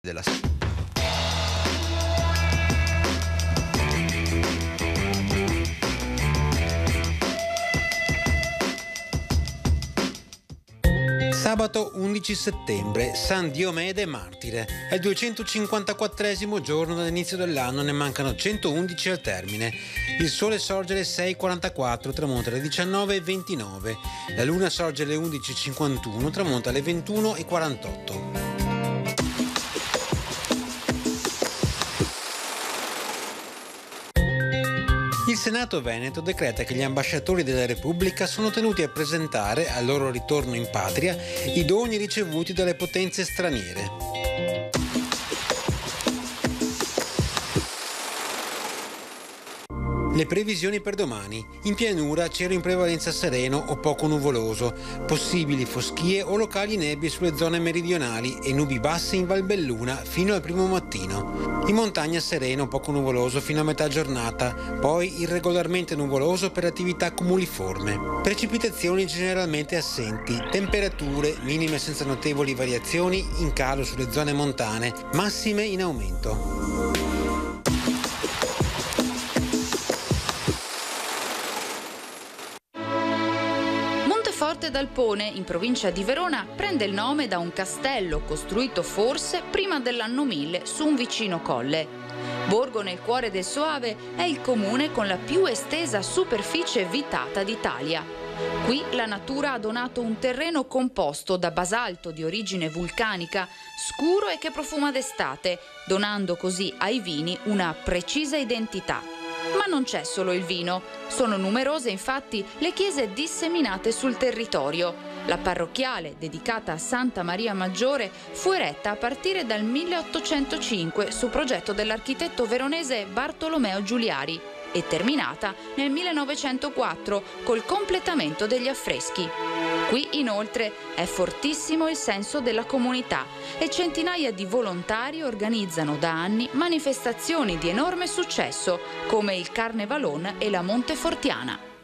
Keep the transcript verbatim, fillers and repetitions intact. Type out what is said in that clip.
della Sabato undici settembre, San Diomede Martire. È il duecentocinquantaquattresimo giorno dall'inizio dell'anno, ne mancano centoundici al termine. Il sole sorge alle sei e quarantaquattro, tramonta alle diciannove e ventinove. La luna sorge alle undici e cinquantuno, tramonta alle ventuno e quarantotto. Il Senato Veneto decreta che gli ambasciatori della Repubblica sono tenuti a presentare, al loro ritorno in patria, i doni ricevuti dalle potenze straniere. Le previsioni per domani. In pianura cielo in prevalenza sereno o poco nuvoloso, possibili foschie o locali nebbie sulle zone meridionali e nubi basse in Valbelluna fino al primo mattino. In montagna sereno o poco nuvoloso fino a metà giornata, poi irregolarmente nuvoloso per attività cumuliforme. Precipitazioni generalmente assenti, temperature minime senza notevoli variazioni, in calo sulle zone montane, massime in aumento. Monteforte d'Alpone, in provincia di Verona, prende il nome da un castello costruito forse prima dell'anno mille su un vicino colle. Borgo nel cuore del Soave è il comune con la più estesa superficie vitata d'Italia. Qui la natura ha donato un terreno composto da basalto di origine vulcanica, scuro e che profuma d'estate, donando così ai vini una precisa identità. Ma non c'è solo il vino, sono numerose infatti le chiese disseminate sul territorio. La parrocchiale, dedicata a Santa Maria Maggiore, fu eretta a partire dal milleottocentocinque su progetto dell'architetto veronese Bartolomeo Giuliari e terminata nel millenovecentoquattro col completamento degli affreschi. Qui inoltre è fortissimo il senso della comunità e centinaia di volontari organizzano da anni manifestazioni di enorme successo come il Carnevalon e la Montefortiana.